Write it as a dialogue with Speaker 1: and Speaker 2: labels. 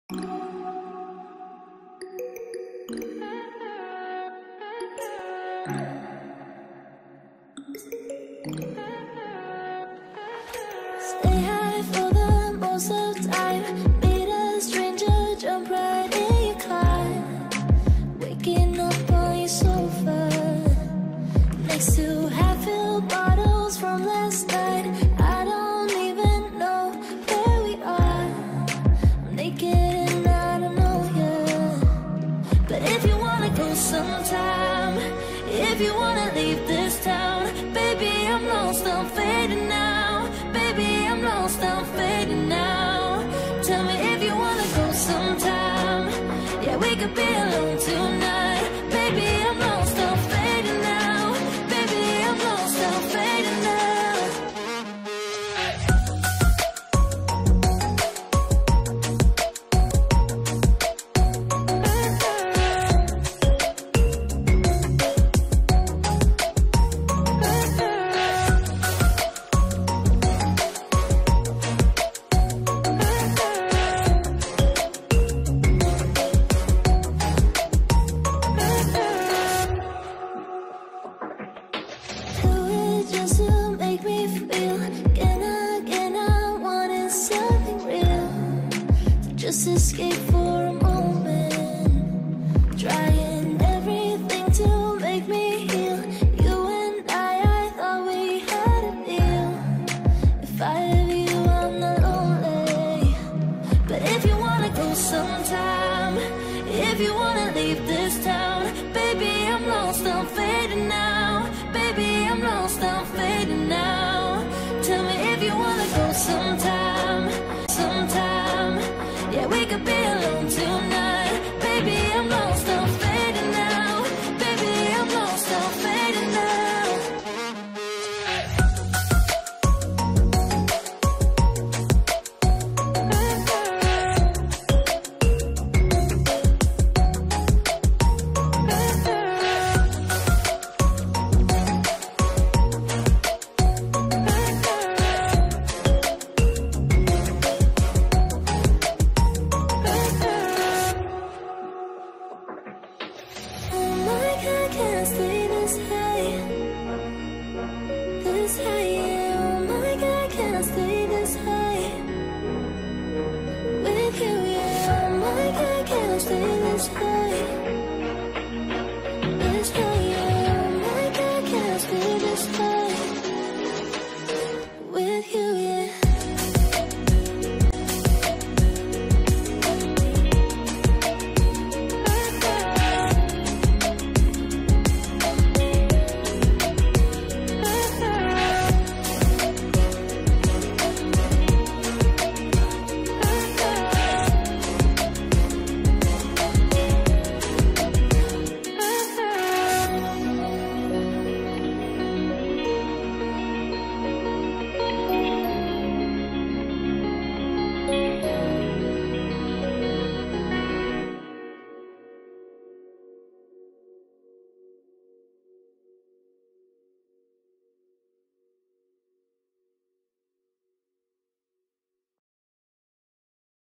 Speaker 1: Stay high for the most of the time. Meet a stranger, jump right in your car. Waking up on your sofa next to half-filled bottles from last night. I don't even know where we are. I'm naked and I don't know you. But if you wanna go sometime, if you wanna leave this town, baby, I'm lost, I'm fading now. Baby, I'm lost, I'm fading now. Tell me if you wanna go sometime. Yeah, we could be alone tonight. Baby, I'm lost, I'm fading now. Baby, I'm lost, I'm fading now. Just to make me feel again, I wanted something real to just escape for a moment, trying everything to make me heal. You and I thought we had a deal. If I have you, I'm not lonely. But if you wanna go sometime, if you wanna leave this town, baby, I'm lost, I'm fading now. Baby, I'm lost, I'm fading now. Tell me if you wanna go sometime, sometime. Yeah, we could be alone tonight. Baby, I'm lost,